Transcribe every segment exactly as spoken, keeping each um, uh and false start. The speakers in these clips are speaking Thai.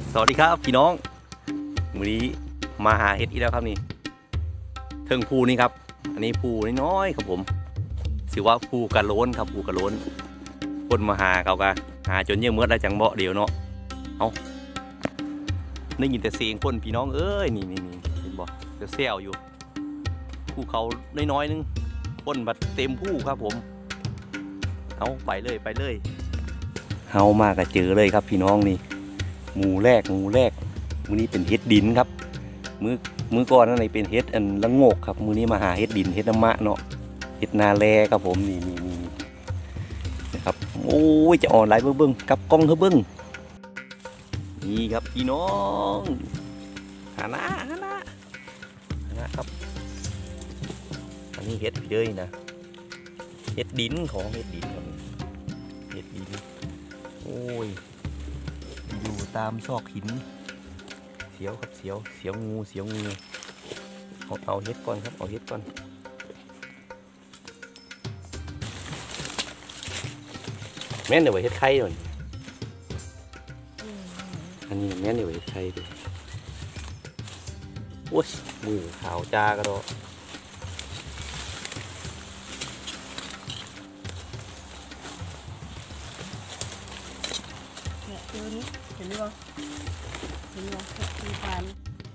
สวัสดีครับพี่น้องวันนี้มาหาเห็ดอีกแล้วครับนี่เทิงภูนี่ครับอันนี้ภูน้อยๆครับผมสิว่าภูกระโล้นครับภูกระโล้นคนมาหาเขากะหาจนเยี่ยมเมื่อไรจังเบาเดียวเนาะเอาได้ยินแต่เสียงคนพี่น้องเอ้ยนี่นี่นี่เห็นบ่เดี๋ยวเซลอยู่ภูเขาน้อยๆนึงคนบัดเต็มภูครับผมเอาไปเลยไปเลยเฮามากระเจอเลยครับพี่น้องนี่หมูแรกหมูแรกมือนี้เป็นเห็ดดินครับมือมือก่อนนั่นเป็นเห็ดอันละโงกครับมือนี้มาหาเห็ดดินเห็ดน้ำมะเนาะเห็ดนาแลครับผมนี่นี่นี่นะครับโอ้ยจะอ่อนไหลเบิ้งกับกล้องเธอเบิ้งนี่ครับพี่น้องหาหน้าหาหน้าหาหน้าครับอันนี้เห็ดเยอะนะเห็ดดินของเห็ดดินครับเห็ดดินโอ้ยอยู่ตามซอกหินเสียวครับเสียวเสียวงูเสียวงูเอาเอาเห็ดก่อนครับเอาเห็ดก่อนแม่นเดี๋ยวไปเห็ดไข่หน่อยอันนี้แม่นเดี๋ยวไปเห็ดไข่ดิโอ้ยมือขาวจ้ากระโดดเนี่ยตัวนี้เห็นไหมวะเห็นไหมวะมีฟาน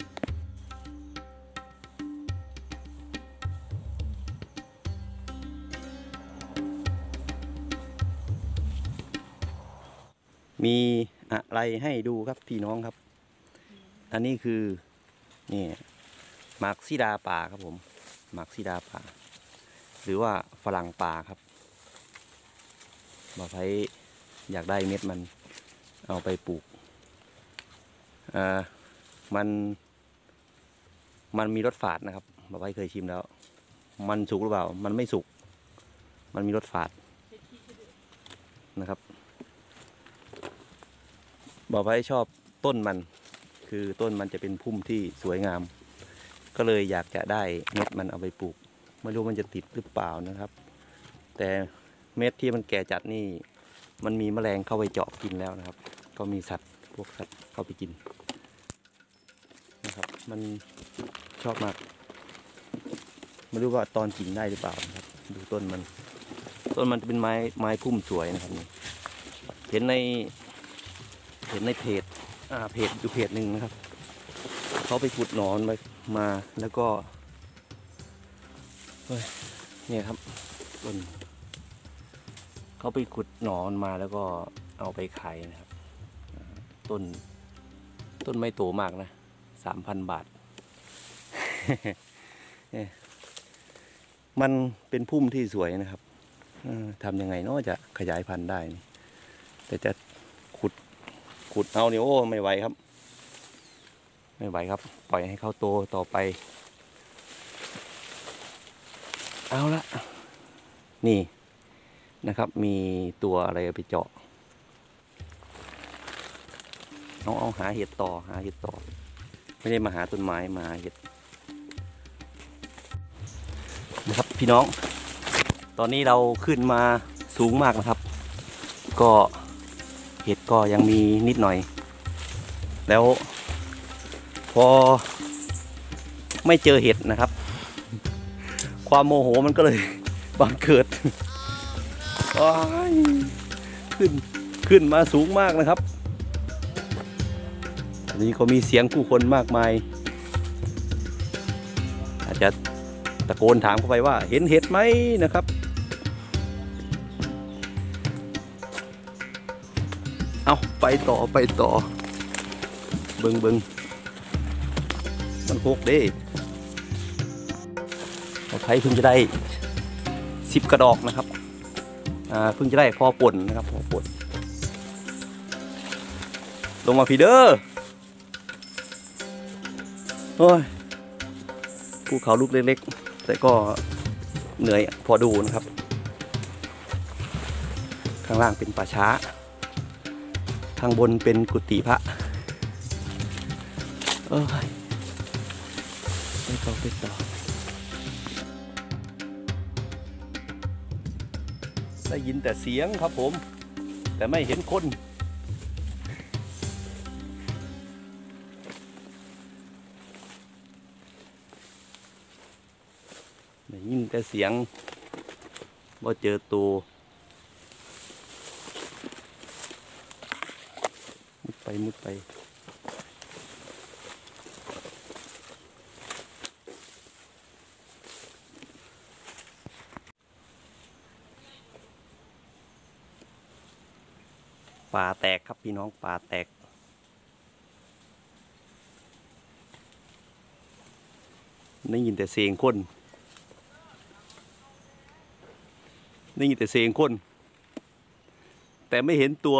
มีอะไรให้ดูครับพี่น้องครับอันนี้คือนี่หมากซีดาป่าครับผมหมากซีดาป่าหรือว่าฝรั่งป่าครับบอกให้อยากได้เม็ดมันเอาไปปลูกอ่ามันมันมีรสฝาดนะครับบอกให้เคยชิมแล้วมันสุกหรือเปล่ามันไม่สุกมันมีรสฝาดนะครับบอกให้ชอบต้นมันคือต้นมันจะเป็นพุ่มที่สวยงามก็เลยอยากจะได้เม็ดมันเอาไปปลูกไม่รู้มันจะติดหรือเปล่านะครับแต่เม็ดที่มันแก่จัดนี่มันมีแมลงเข้าไปเจาะกินแล้วนะครับก็มีสัตว์พวกสัตว์เข้าไปกินนะครับมันชอบมากไม่รู้ว่าตอนกินได้หรือเปล่านะครับดูต้นมันต้นมันจะเป็นไม้ไม้พุ่มสวยนะครับเห็นในเห็นในเพจอ่าเพจอยู่เพจหนึ่งนะครับเขาไปขุดหนอนมามาแล้วก็เนี่ยครับต้นเขาไปขุดหนอนมาแล้วก็เอาไปขายนะครับต้นต้นไม่โตมากนะสามพันบาท มันเป็นพุ่มที่สวยนะครับทำยังไงเนาะจะขยายพันธุ์ได้แต่จะขุดขุดเอาเนี่ยโอ้ไม่ไหวครับไม่ไหวครับปล่อยให้เขาโตต่อไปเอาละนี่นะครับมีตัวอะไรไปเจาะเอาเอาหาเห็ดต่อหาเห็ดต่อไม่ได้มาหาต้นไม้มาหาเห็ดนะครับพี่น้องตอนนี้เราขึ้นมาสูงมากนะครับก็เห็ดก็ยังมีนิดหน่อยแล้วพอไม่เจอเห็ดนะครับความโมโหมันก็เลยบังเกิดขึ้นขึ้นมาสูงมากนะครับอันนี้ก็มีเสียงผู้คนมากมายอาจจะตะโกนถามเข้าไปว่าเห็นเห็ดไหมนะครับเอาไปต่อไปต่อเบิงเบิงมันหกเด้เราใช้เพิ่งจะได้สิบกระดอกนะครับอ่าเพิ่งจะได้พอป่นนะครับพอป่นลงมาพีเดอร์โอ้ยภูเขาลูกเล็กๆแต่ก็เหนื่อยพอดูนะครับข้างล่างเป็นป่าช้าข้างบนเป็นกุฏิพระเอ้ยไปต่อไปต่อได้ยินแต่เสียงครับผมแต่ไม่เห็นคนยินแต่เสียงบ่เจอตัวมุดไปมุดไปป่าแตกครับพี่น้องป่าแตกได้ยินแต่เสียงคนได้ยินแต่เสียงคนแต่ไม่เห็นตัว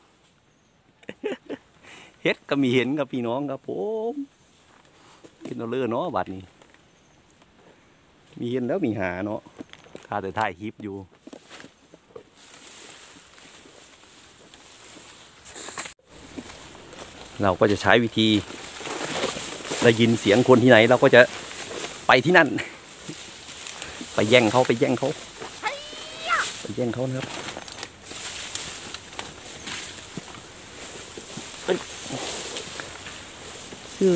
เฮ็ดก็มีเห็นครับพี่น้องครับผมเห็นเอาเลือเนาะบัดนี้มีเห็นแล้วมีหาเนาะข้าแต่ถ่ายคลิปอยู่เราก็จะใช้วิธีได้ยินเสียงคนที่ไหนเราก็จะไปที่นั่นไปแย่งเขาไปแย่งเขาไปแย่งเขานะครับเสือ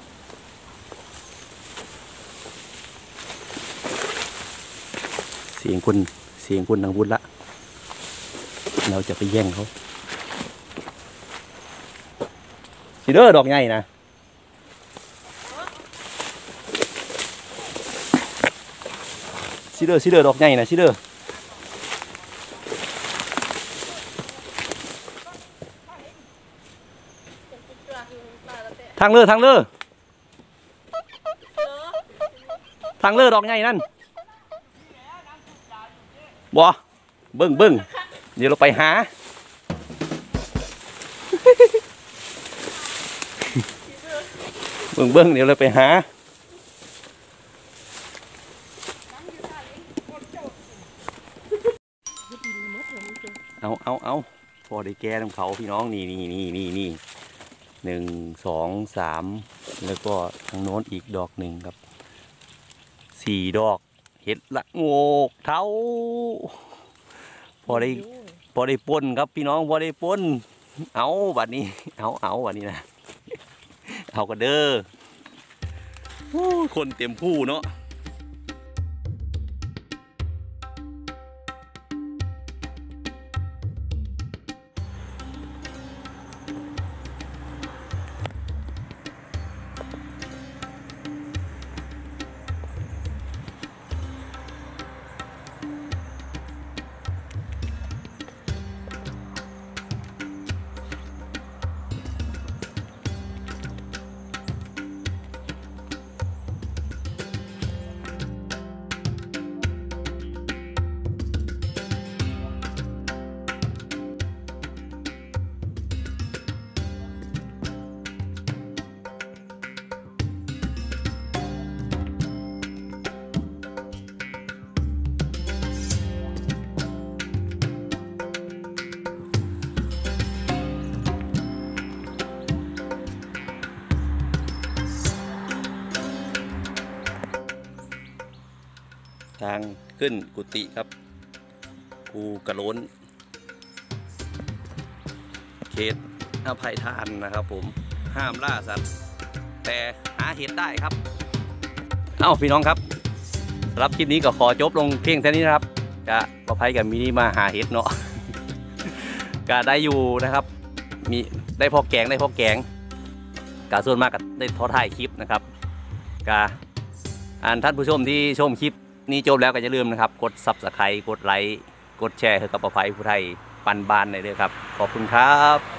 เสียงคนเสียงคนทางบุญละเราจะไปแย่งเขาซีเดอร์ดอกใหญ่นะซีเดอร์ซีเดอร์ดอกใหญ่นะซีเดอร์ทางเลือทางเลือทางเลือดอกใหญ่นั่นบ่เบิ้งเบิ้งเดี๋ยวเราไปหาเบิ้งเบิ้งเดี๋ยวเราไปหาเอาเอาเอาพอได้แก้น้ำเขาพี่น้องนี่นี่นี่นี่นี่หนึ่งสองสามแล้วก็ทางโน้นอีกดอกหนึ่งครับสี่ดอกเห็ดละโงกเท้าพอได้พอได้ปนครับพี่น้องพอได้ปนเอาบัดนี้เอาเอาบัดนี้นะเอากันเด้อคนเต็มผู้เนาะทางขึ้นกุฏิครับภูกระโล้นเขตอภัยทานนะครับผมห้ามล่าสัตว์แต่หาเห็ดได้ครับเอ้าพี่น้องครับสำหรับคลิปนี้ก็ขอจบลงเพียงเท่านี้นะครับกะอภัยกับมินิมาหาเห็ดเนาะ กะได้อยู่นะครับมีได้พอแกงได้พอแกงกะส่วนมากก็ได้ทอถ่ายคลิปนะครับกะอ่านท่านผู้ชมที่ชมคลิปนี่จบแล้วก็อย่าลืมนะครับกดซับสไครต์กดไลค์กดแชร์ให้กับอภัยผู้ไทยปันบานเลยด้วยครับขอบคุณครับ